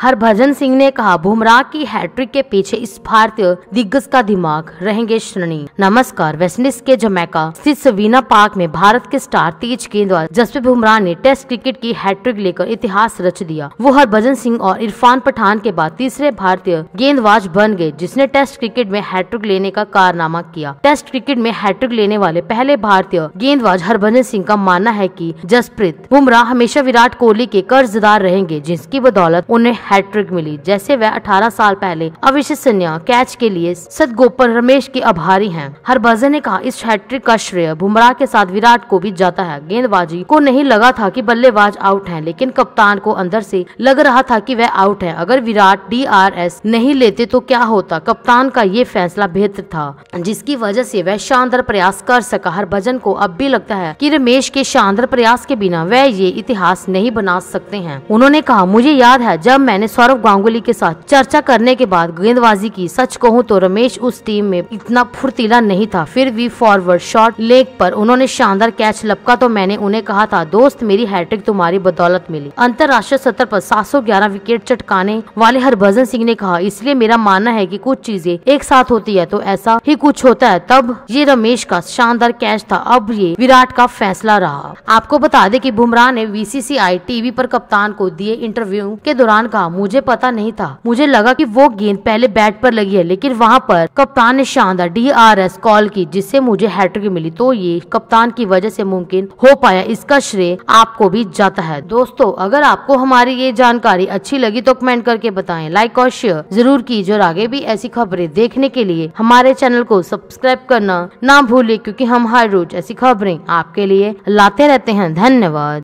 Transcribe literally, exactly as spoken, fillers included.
हरभजन सिंह ने कहा, बुमराह की हैट्रिक के पीछे इस भारतीय दिग्गज का दिमाग रहेंगे श्रेणी। नमस्कार। वेस्टइंडीज के जमैका स्थित सवीना पार्क में भारत के स्टार तेज गेंदबाज जसप्रीत बुमराह ने टेस्ट क्रिकेट की हैट्रिक लेकर इतिहास रच दिया। वो हरभजन सिंह और इरफान पठान के बाद तीसरे भारतीय गेंदबाज बन गए जिसने टेस्ट क्रिकेट में हैट्रिक लेने का कारनामा किया। टेस्ट क्रिकेट में हैट्रिक लेने वाले पहले भारतीय गेंदबाज हरभजन सिंह का मानना है कि जसप्रीत बुमराह हमेशा विराट कोहली के कर्जदार रहेंगे, जिसकी बदौलत उन्हें हैट्रिक मिली। जैसे वह अठारह साल पहले अविश्वसनीय कैच के लिए सदगोपाल रमेश के आभारी हैं। हरभजन ने कहा, इस हैट्रिक का श्रेय बुमराह के साथ विराट को भी जाता है। गेंदबाजी को नहीं लगा था कि बल्लेबाज आउट हैं, लेकिन कप्तान को अंदर से लग रहा था कि वह आउट है। अगर विराट डी आर एस नहीं लेते तो क्या होता? कप्तान का ये फैसला बेहतर था, जिसकी वजह से वह शानदार प्रयास कर सका। हरभजन को अब भी लगता है कि रमेश के शानदार प्रयास के बिना वह ये इतिहास नहीं बना सकते हैं। उन्होंने कहा, मुझे याद है जब मैंने सौरव गांगुली के साथ चर्चा करने के बाद गेंदबाजी की, सच कहूँ तो रमेश उस टीम में इतना फुर्तीला नहीं था। फिर भी फॉरवर्ड शॉट लेग पर उन्होंने शानदार कैच लपका तो मैंने उन्हें कहा था, दोस्त मेरी हैट्रिक तुम्हारी बदौलत मिली। अंतर्राष्ट्रीय सतह पर सात सौ ग्यारह विकेट चटकाने वाले हरभजन सिंह ने कहा, इसलिए मेरा मानना है कि कुछ चीजें एक साथ होती है तो ऐसा ही कुछ होता है। तब ये रमेश का शानदार कैच था, अब ये विराट का फैसला रहा। आपको बता दें कि बुमराह ने बी सी सी आई टीवी पर कप्तान को दिए इंटरव्यू के दौरान कहा, मुझे पता नहीं था, मुझे लगा कि वो गेंद पहले बैट पर लगी है, लेकिन वहां पर कप्तान ने शानदार डी आर एस कॉल की जिससे मुझे हैट्रिक मिली, तो ये कप्तान की वजह से मुमकिन हो पाया। इसका श्रेय आपको भी जाता है। दोस्तों, अगर आपको हमारी ये जानकारी अच्छी लगी तो कमेंट करके बताएं, लाइक और शेयर जरूर कीजिए और आगे भी ऐसी खबरें देखने के लिए हमारे चैनल को सब्सक्राइब करना ना भूलें, क्योंकि हम हर रोज ऐसी खबरें आपके लिए लाते रहते हैं। धन्यवाद।